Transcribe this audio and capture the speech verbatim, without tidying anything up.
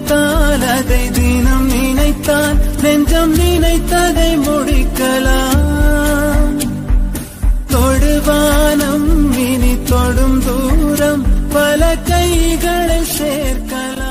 நினைத்தால் அதை தினம் நினைத்தால் நெஞ்சம் நினைத்ததை முடிக்கலாம். தொடுவானம் இனி தொடும் தூரம் பல கைகளை சேர்க்கலாம்.